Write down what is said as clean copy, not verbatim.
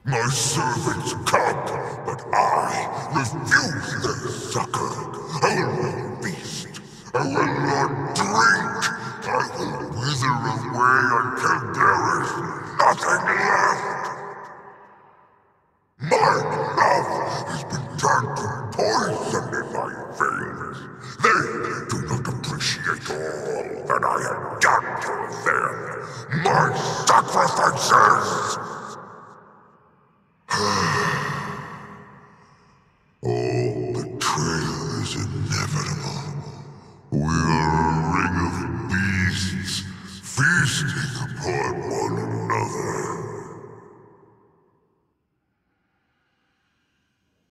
My servants come, but I refuse their succor. I will not feast. I will not drink. I will wither away until there is nothing left. My love has been turned to poison in my veins. They do not appreciate all that I have done for them. My sacrifices! All betrayal is inevitable. We